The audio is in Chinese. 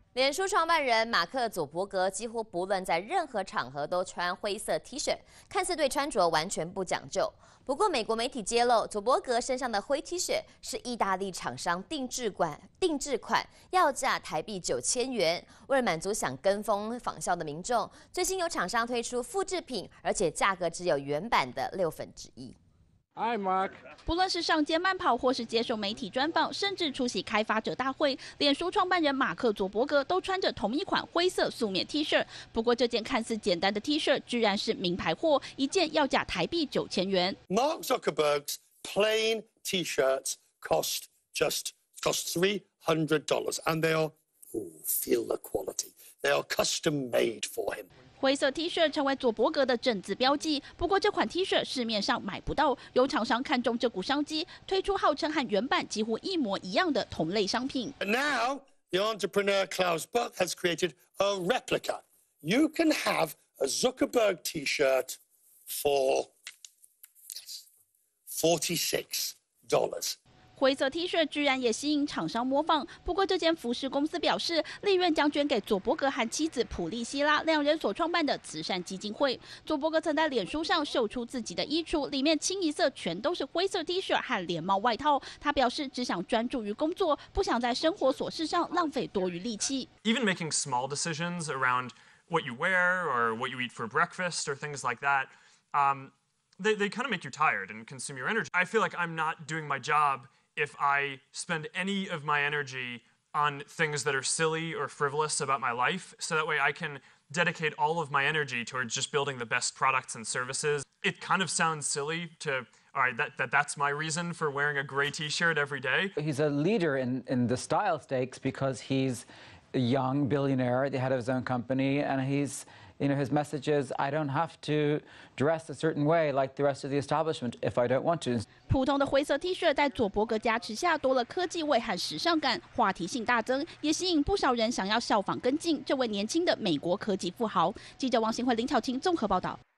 脸书创办人马克·佐伯格几乎不论在任何场合都穿灰色 T 恤，看似对穿着完全不讲究。不过，美国媒体揭露，佐伯格身上的灰 T 恤是意大利厂商定制款，要价台币9000元。为了满足想跟风仿效的民众，最新有厂商推出复制品，而且价格只有原版的1/6。 Hi, Mark. 不论是上街慢跑，或是接受媒体专访，甚至出席开发者大会，脸书创办人马克·佐伯格都穿着同一款灰色素面 T 恤。不过，这件看似简单的 T 恤，居然是名牌货，一件要价台币9000元。 Mark Zuckerberg's plain T-shirts cost $300, and they are feel the quality. They are custom made for him. 灰色 T 恤成为佐伯格的正字标记，不过这款 T 恤市面上买不到，有厂商看中这股商机，推出号称和原版几乎一模一样的同类商品。 And now, the entrepreneur Klaus Buck has created a replica. You can have a Zuckerberg T-shirt for $46. 灰色 T 恤居然也吸引厂商模仿，不过这间服饰公司表示，利润将捐给佐伯格和妻子普利希拉两人所创办的慈善基金会。佐伯格曾在脸书上秀出自己的衣橱，里面清一色全都是灰色 T 恤和连帽外套。他表示，只想专注于工作，不想在生活琐事上浪费多余力气。 Even making small decisions around what you wear or what you eat for breakfast or things like that, they kind of make you tired and consume your energy. I feel like I'm not doing my job if I spend any of my energy on things that are silly or frivolous about my life, so that way I can dedicate all of my energy towards just building the best products and services. It kind of sounds silly to, all right, that's my reason for wearing a gray T-shirt every day. He's a leader in the style stakes because he's a young billionaire, the head of his own company, and he's, his message is, I don't have to dress a certain way like the rest of the establishment if I don't want to. 普通的灰色 T 恤在佐伯格加持下多了科技味和时尚感，话题性大增，也吸引不少人想要效仿跟进这位年轻的美国科技富豪。记者王新慧、林巧清综合报道。